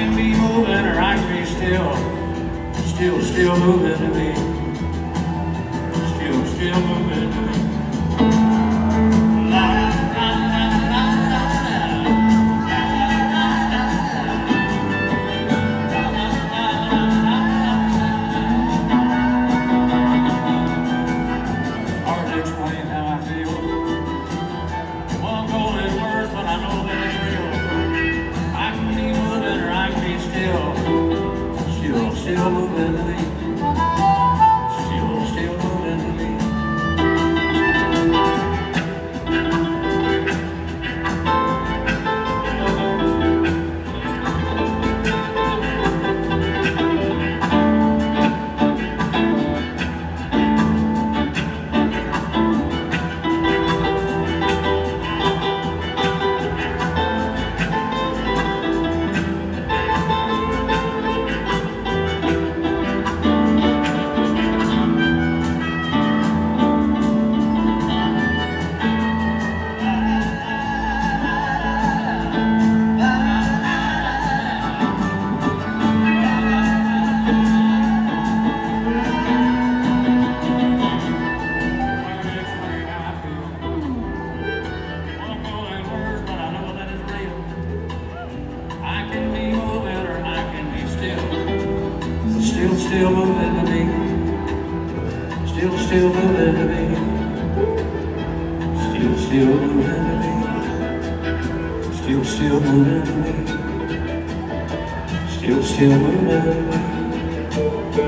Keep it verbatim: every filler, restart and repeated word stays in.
can be moving or I can be still, still, still moving to me. Still, still moving to me. La, la, la, la, la, hard to explain how I feel. Won't go in words, but I know that it's real. I can be moving or I can be still, still, still moving to me. Still, still moving to me. Still, still moving to me. Still, still moving to me. Still, still moving to me. Still, still moving to me. Still, still moving to me.